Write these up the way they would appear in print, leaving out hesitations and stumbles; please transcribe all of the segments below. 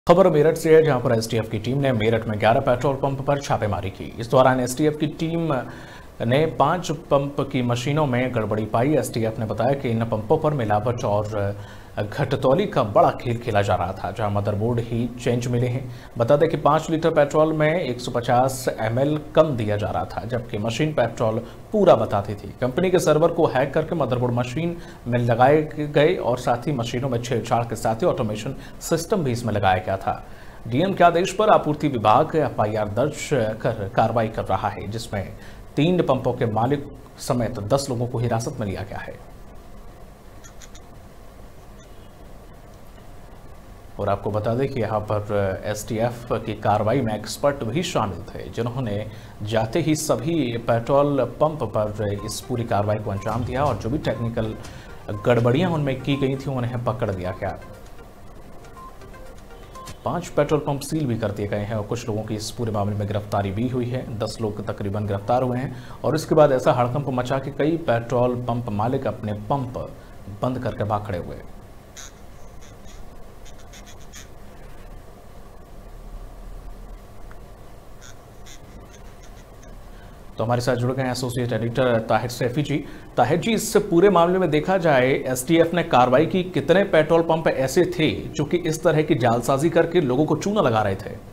खबर मेरठ से है, जहां पर एसटीएफ की टीम ने मेरठ में 11 पेट्रोल पंप पर छापेमारी की। इस दौरान एसटीएफ की टीम ने 5 पंप की मशीनों में गड़बड़ी पाई। एसटीएफ ने बताया कि इन पंपों पर मिलावट और घटतौली का बड़ा खेल खेला जा रहा था, जहां मदरबोर्ड ही चेंज मिले हैं। बता दें कि 5 लीटर पेट्रोल में 150 ml कम दिया जा रहा था, जबकि मशीन पेट्रोल पूरा बताती थी। कंपनी के सर्वर को हैक करके मदरबोर्ड मशीन में लगाए गए और साथ ही मशीनों में छेड़छाड़ के साथ ही ऑटोमेशन सिस्टम भी इसमें लगाया गया था। डीएम के आदेश पर आपूर्ति विभाग एफआईआर दर्ज कर कार्रवाई कर रहा है, जिसमें 3 पंपों के मालिक समेत 10 लोगों को हिरासत में लिया गया है। और आपको बता दें कि यहाँ पर एसटीएफ की कार्रवाई में एक्सपर्ट भी शामिल थे, जिन्होंने जाते ही सभी पेट्रोल पंप पर इस पूरी कार्रवाई को अंजाम दिया और जो भी टेक्निकल गड़बड़ियां उनमें की गई थी उन्हें पकड़ लिया गया। 5 पेट्रोल पंप सील भी कर दिए गए हैं और कुछ लोगों की इस पूरे मामले में गिरफ्तारी भी हुई है। 10 लोग तकरीबन गिरफ्तार हुए हैं और इसके बाद ऐसा हड़कंप मचा कि कई पेट्रोल पंप मालिक अपने पंप बंद करके भाग खड़े हुए। तो हमारे साथ जुड़ गए हैं एसोसिएट एडिटर ताहिर सैफी जी। ताहिर जी, इस पूरे मामले में देखा जाए एसटीएफ ने कार्रवाई की, कितने पेट्रोल पंप ऐसे थे जो कि इस तरह की जालसाजी करके लोगों को चूना लगा रहे थे?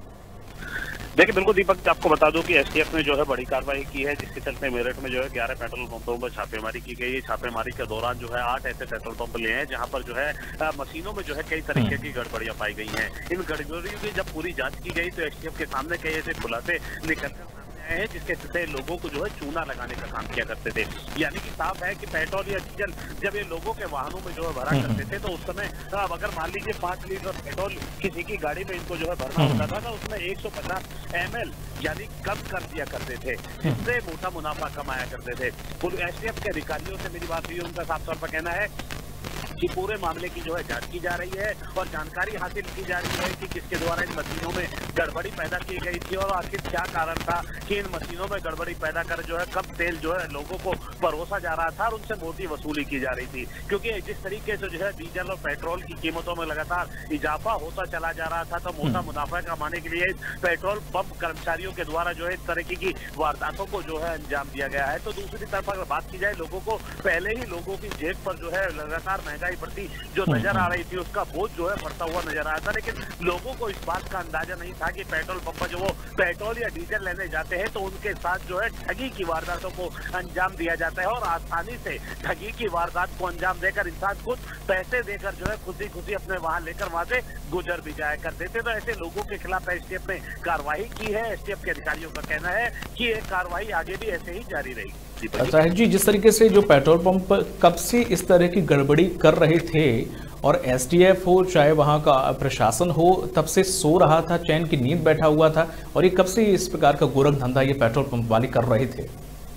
देखिए बिल्कुल दीपक, आपको बता दूं कि एसटीएफ ने जो है बड़ी कार्रवाई की है, जिसके चलते मेरठ में जो है 11 पेट्रोल पंपों पर छापेमारी की गई है। छापेमारी के दौरान जो है 8 ऐसे पेट्रोल पंप लिए हैं जहां पर जो है मशीनों में जो है कई तरीके की गड़बड़ियां पाई गई हैं। इन गड़बड़ियों की जब पूरी जांच की गई तो एसटीएफ के सामने कई ऐसे खुलासे निकलकर है, जिसके चलते लोगों को जो है चूना लगाने का काम किया करते थे। यानी कि साफ है कि पेट्रोल या डीजल जब ये लोगों के वाहनों में जो है भरा करते थे तो उस समय अब अगर मान लीजिए 5 लीटर पेट्रोल किसी की गाड़ी में इनको जो है भरना होता था तो उसमें 150 ml यानी कम कर दिया करते थे, जिससे मोटा मुनाफा कमाया करते थे। एसटीएफ के अधिकारियों से मेरी बात हुई, उनका साफ तौर पर कहना है कि पूरे मामले की जो है जांच की जा रही है और जानकारी हासिल की जा रही है कि किसके द्वारा इन मशीनों में गड़बड़ी पैदा की गई थी और आखिर क्या कारण था कि इन मशीनों में गड़बड़ी पैदा कर जो है कम तेल जो है लोगों को परोसा जा रहा था और उनसे मोटी वसूली की जा रही थी। क्योंकि जिस तरीके से जो है डीजल और पेट्रोल की कीमतों में लगातार इजाफा होता चला जा रहा था, तो मोटा मुनाफा कमाने के लिए पेट्रोल पंप कर्मचारियों के द्वारा जो है इस तरीके की वारदातों को जो है अंजाम दिया गया है। तो दूसरी तरफ अगर बात की जाए, लोगों को पहले ही लोगों की जेब पर जो है लगातार महंगाई बढ़ती जो नजर आ रही थी, उसका बोझ जो है बढ़ता हुआ नजर आ रहा था, लेकिन लोगों को इस बात का अंदाजा नहीं था कि पेट्रोल पंप पर जो वो पेट्रोल या डीजल लेने जाते हैं तो उनके साथ जो है ठगी की वारदातों को अंजाम दिया जाता है और आसानी से ठगी की वारदात को अंजाम देकर इंसान खुद पैसे देकर जो है खुशी खुशी अपने वाहन लेकर वहां से गुजर भी जाया करते थे। तो ऐसे लोगों के खिलाफ एसटीएफ ने कार्रवाई की है। एसटीएफ के अधिकारियों का कहना है कि ये कार्रवाई आगे भी ऐसे ही जारी रहेगी। ताहिर जी, जिस तरीके से जो पेट्रोल पंप कब से इस तरह की गड़बड़ी कर रहे थे और एसटीएफ हो चाहे वहां का प्रशासन हो, तब से सो रहा था, चैन की नींद बैठा हुआ था, और ये कब से इस प्रकार का गोरख धंधा ये पेट्रोल पंप वाले कर रहे थे?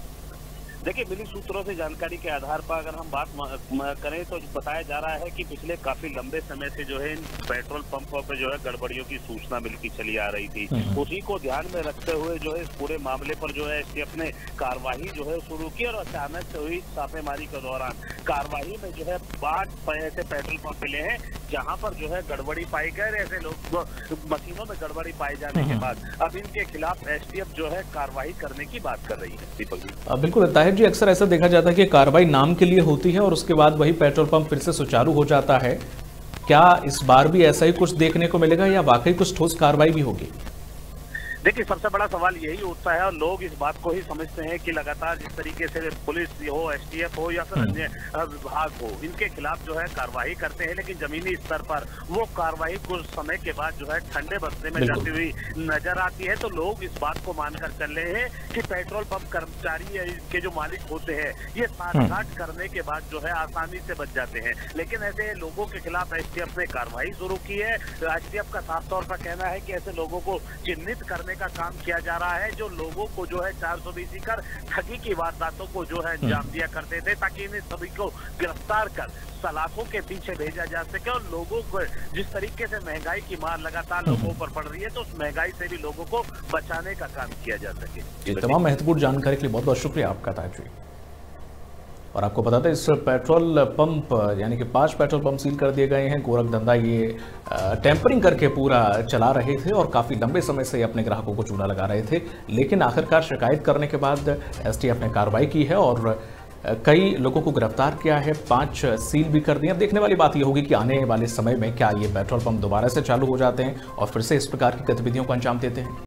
देखिए, मिली सूत्रों से जानकारी के आधार पर अगर हम बात करें तो बताया जा रहा है कि पिछले काफी लंबे समय से जो है इन पेट्रोल पंपों पर जो है गड़बड़ियों की सूचना मिलती चली आ रही थी। उसी को ध्यान में रखते हुए जो है इस पूरे मामले पर जो है एसटीएफ ने कार्रवाई जो है शुरू की और अचानक से हुई छापेमारी के दौरान कार्रवाई में जो है 5 ऐसे पेट्रोल पंप मिले हैं जहां पर जो है गड़बड़ी पाई गई। ऐसे लोग मशीनों में गड़बड़ी पाए जाने के बाद अब इनके खिलाफ एसटीएफ जो है कार्रवाई करने की बात कर रही है। दीपक जी, बिल्कुल ताहिर जी, अक्सर ऐसा देखा जाता है कि कार्रवाई नाम के लिए होती है और उसके बाद वही पेट्रोल पंप फिर से सुचारू हो जाता है। क्या इस बार भी ऐसा ही कुछ देखने को मिलेगा या वाकई कुछ ठोस कार्रवाई भी होगी? देखिए, सबसे बड़ा सवाल यही उठता है और लोग इस बात को ही समझते हैं कि लगातार जिस तरीके से पुलिस हो, एसटीएफ हो या फिर अन्य विभाग हो, इनके खिलाफ जो है कार्रवाई करते हैं, लेकिन जमीनी स्तर पर वो कार्रवाई कुछ समय के बाद जो है ठंडे बस्ते में जाती हुई नजर आती है। तो लोग इस बात को मानकर चल रहे हैं कि पेट्रोल पंप कर्मचारी के जो मालिक होते हैं ये साठ करने के बाद जो है आसानी से बच जाते हैं। लेकिन ऐसे लोगों के खिलाफ एसटीएफ ने कार्रवाई शुरू की है। एसटीएफ का साफ तौर पर कहना है कि ऐसे लोगों को चिन्हित करने का काम किया जा रहा है जो लोगों को जो है 420 कर ठगी की वारदातों को जो है अंजाम दिया करते थे, ताकि इन्हें सभी को गिरफ्तार कर सलाखों के पीछे भेजा जा सके और लोगों को जिस तरीके से महंगाई की मार लगातार लोगों पर पड़ रही है तो उस महंगाई से भी लोगों को बचाने का काम किया जा सके। तमाम महत्वपूर्ण जानकारी के लिए बहुत बहुत शुक्रिया आपका ताहिर जी। और आपको बता दें इस पेट्रोल पंप यानी कि 5 पेट्रोल पंप सील कर दिए गए हैं। गोरखधंधा ये टेम्परिंग करके पूरा चला रहे थे और काफ़ी लंबे समय से अपने ग्राहकों को चूना लगा रहे थे, लेकिन आखिरकार शिकायत करने के बाद एसटीएफ ने कार्रवाई की है और कई लोगों को गिरफ्तार किया है, 5 सील भी कर दिए। अब देखने वाली बात यह होगी कि आने वाले समय में क्या ये पेट्रोल पंप दोबारा से चालू हो जाते हैं और फिर से इस प्रकार की गतिविधियों को अंजाम देते हैं।